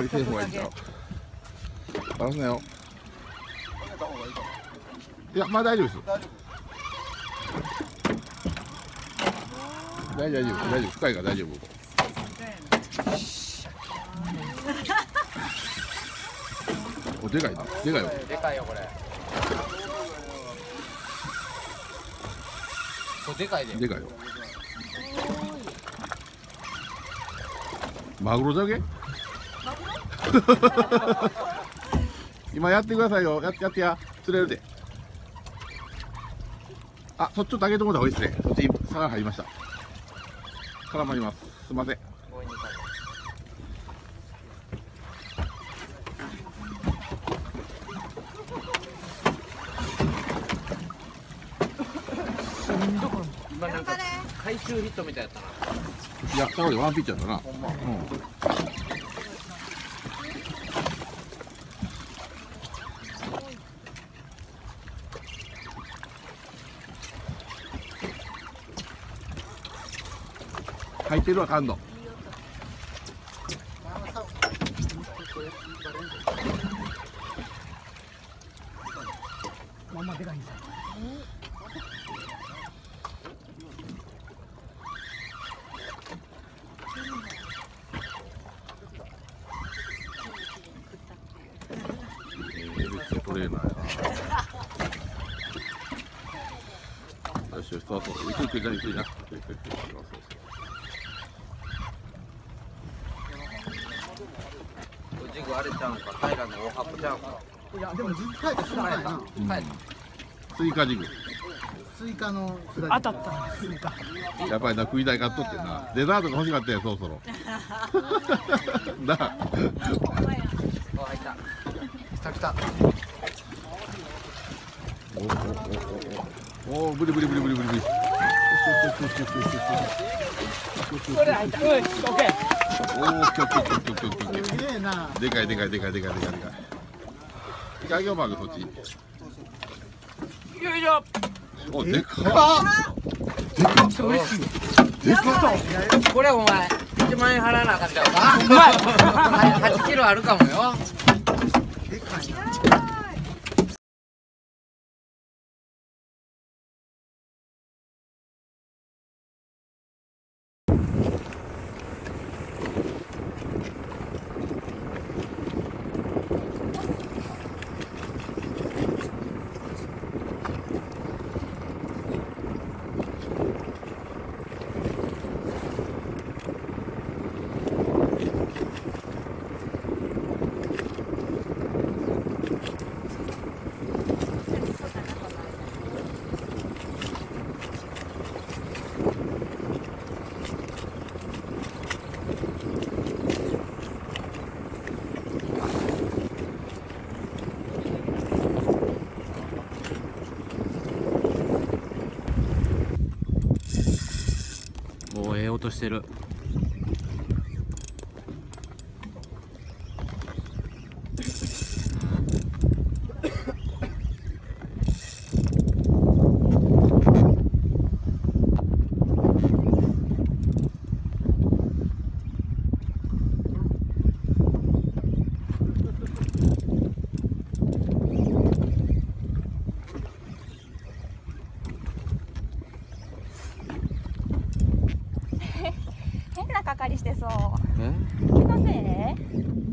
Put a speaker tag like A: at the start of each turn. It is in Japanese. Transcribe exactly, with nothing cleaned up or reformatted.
A: りせん方がいいんだよ。バラすなよ。いや、まあ大丈夫です。大丈夫、大丈夫、大丈夫、深いから大丈夫。お、でかいな、でかいよ。
B: でかいよこれ。これでかいで。
A: でかいよ。マグロだけ？今やってくださいよ。やってやってや。釣れるで。あ、そっちちょっと上げてもらった方がいいですね。そっち魚入りました。絡まります。すみません。
B: 今なんか回収ヒットみたいやったな。
A: いや、それワンピッチャーだな。うん。入ってるわ、感度。
C: まあまあでかいんだ。
A: トレーナーやな。よしよし、そうそう、ゆっくりゆっくりゆっくりな。ゆっくりゆっくり。
B: ジグあれちゃうんか、平の大箱ちゃうんか。
C: いやでも実家ってすぐないな。
B: はい。
A: スイカジグ。
C: スイカの当たったスイカ。
A: やっぱりな、食いたい買っとってな。デザートが欲しかったよ、そろそろ。なあ。
B: お、入った。
C: 来た来た。
A: おおおおおお、ブリブリブリブリブリブリ。
C: これ入った。うん、オッケー。
A: おお、オッケーオッケーオッケーオッケーオッケー。
C: すげえな。
A: でかいでかいでかいでかいでかいでかい。いかげおまぐそっち。
B: よいしょ。
A: お、でかっ。
C: でかっ。嬉しい。
A: でかっ。
B: これお前一万円払わなあかんちゃうか。はちキロあるかもよ。
C: でかいな。
B: もうええ音してる。
D: 変なかかりしてそう。
B: え？
D: 気のせい？